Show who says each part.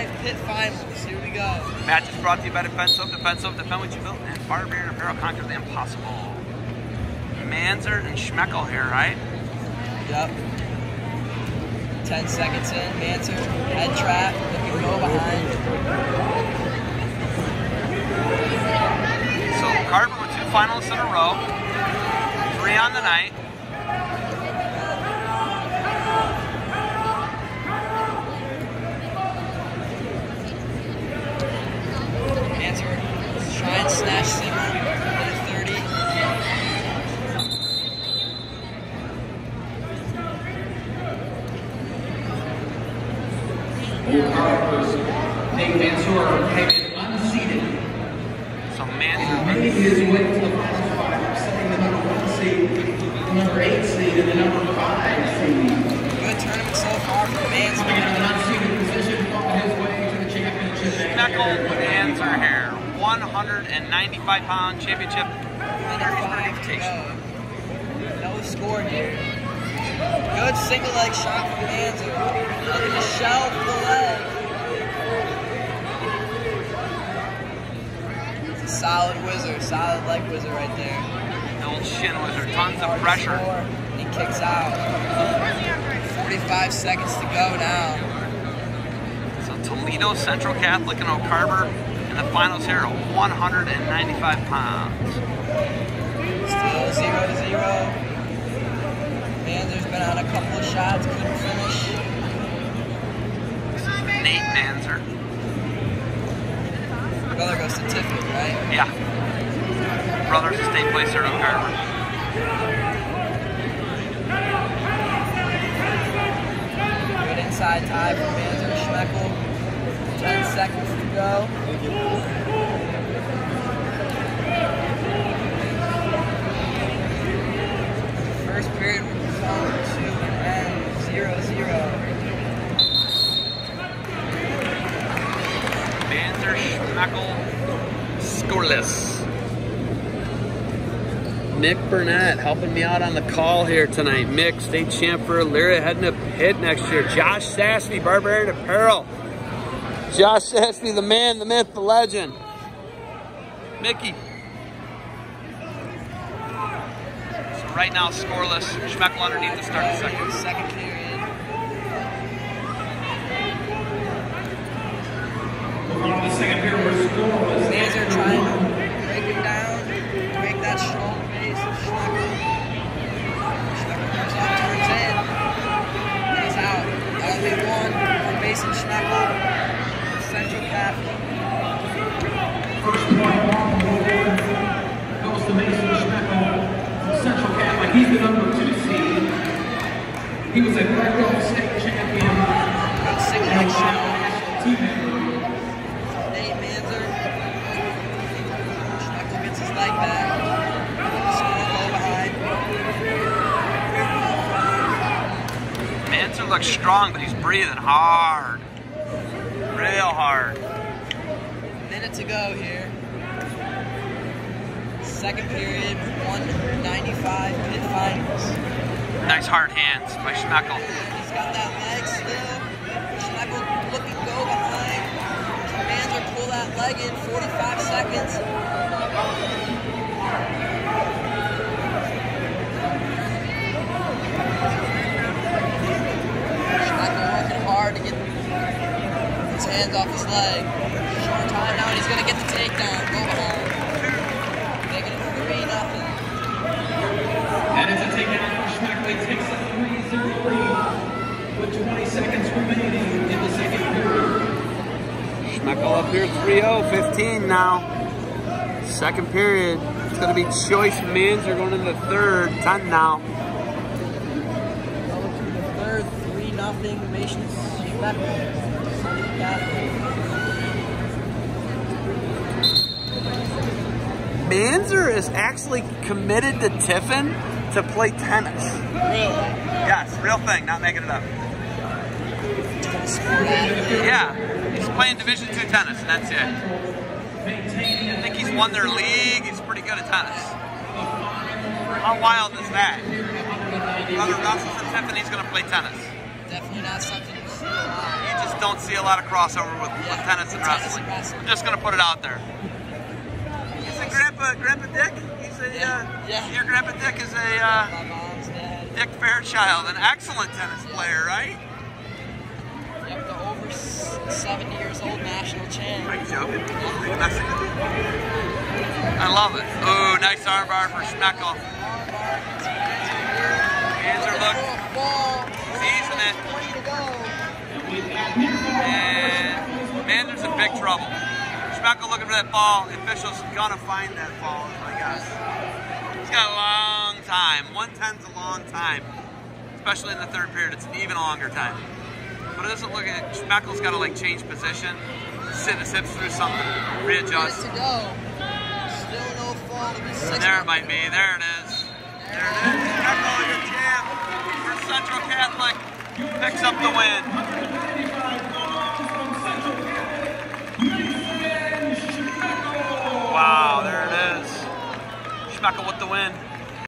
Speaker 1: pit finals. Here we go.
Speaker 2: Match is brought to you by Defensive, defend what you built, and Barbarian Apparel, conquer the impossible. Manzer and Schmeckel here, right?
Speaker 1: Yep. 10 seconds in, Manzer, head trap, looking to go behind.
Speaker 2: So Carver with 2 finalists in a row, 3 on the night.
Speaker 1: Manzer, try and snatch Zimmer at 30.
Speaker 3: Nate Mansour taken unseated.
Speaker 2: So Manzer
Speaker 3: Made his way to the final 5, setting the number 1 seed, the number 8 seed, and the number 5 seed.
Speaker 1: Good tournament so far for Manzer.
Speaker 3: Coming in an unseated position, fought his way to the championship.
Speaker 2: Schmeckel Manzer here, 195-pound championship.
Speaker 1: No score here. Good single leg shot from Manzer. Looking to shelve the leg. It's a solid whizzer, solid leg whizzer right there.
Speaker 2: The old shin whizzer, tons of pressure.
Speaker 1: He kicks out. 45 seconds to go now.
Speaker 2: So Toledo Central Catholic and Oak Harbor in the finals here at 195 pounds.
Speaker 1: Still 0-0. Manzer's been on a couple of shots, couldn't finish.
Speaker 2: This is Nate Manzer.
Speaker 1: Brother goes to Tiffany, right?
Speaker 2: Yeah. Brothers a state placer at Oak Harbor.
Speaker 1: Good inside tie from Manzer Schmeckel. 10 seconds to go. First period will come to an end, 0-0.
Speaker 2: Manzer Schmeckel scoreless. Mick Burnett helping me out on the call here tonight. Mick, state champ for Elyria, heading to pit next year. Josh Sassby, Barbarian Apparel. Josh Sassby, the man, the myth, the legend. Mickey. So right now, scoreless. Schmeckel underneath to start the second.
Speaker 1: Second period.
Speaker 3: On the second period, we're scoreless.
Speaker 1: Manzer trying to break him down, break that strong base of Schmeckel. Schmeckel comes up, turns in, and he's out. Only one for Mason Schmeckel, Central Catholic.
Speaker 3: First point off the board goes to Mason Schmeckel from Central Catholic. He's the number 2 seed. He was a Black state champion.
Speaker 1: Good single leg shot.
Speaker 3: Team member.
Speaker 1: Nate Manzer. Schmeckel gets his leg back. Score low behind.
Speaker 2: Manzer looks strong, but he's breathing hard. Real hard.
Speaker 1: Minute to go here. Second period, 195 pit finals.
Speaker 2: Nice hard hands by Schmeckel.
Speaker 1: He's got that leg still. Schmeckel looking to go behind. Can Manzer pull that leg in? 45 seconds. Schmeckel working hard to get his hands off his leg. Short time now, and he's going to get the takedown. Go home. Making it 3-0.
Speaker 3: And it's a takedown for Schmeckel. He takes a 3-0 lead with 20 seconds remaining in the second period.
Speaker 2: Schmeckel up here 3-0, 15 now. Second period. It's going to be Choice Manzer going into the third, 10 now.
Speaker 1: Going to the third, 3-0 Mason Schmeckel. Central Catholic.
Speaker 2: Manzer is actually committed to Tiffin to play tennis.
Speaker 1: Really?
Speaker 2: Yes, real thing, not making it up. Yeah, he's playing Division II tennis, and that's it. I think he's won their league. He's pretty good at tennis. How wild is that? Brother Russell's in Tiffin, he's going to play tennis.
Speaker 1: Definitely not something you see a lot.
Speaker 2: He just don't see a lot of crossover with tennis and wrestling. I'm just gonna put it out there. He's a Grandpa Dick. He's a your Grandpa Dick is a
Speaker 1: My mom's dad.
Speaker 2: Dick Fairchild, an excellent tennis player, right?
Speaker 1: Yep, the over 70 years old national champ.
Speaker 2: Are you joking? I love it. Ooh, nice armbar for Schmeckel. Hands are looking. Season it.
Speaker 1: 20 to go.
Speaker 2: And man, there's in big trouble. Schmeckel looking for that ball. The official's gonna find that ball, is my guess. He's got a long time. 110's a long time. Especially in the third period, it's an even longer time. But it doesn't look at Schmeckel's got to like change position, sit his hips through something, readjust.
Speaker 1: Minutes to go. Still no fall.
Speaker 2: There it might be. There it is. There it is. Schmeckel, your champ for Central Catholic, picks up the win. Wow, there it is. Schmeckel with the win.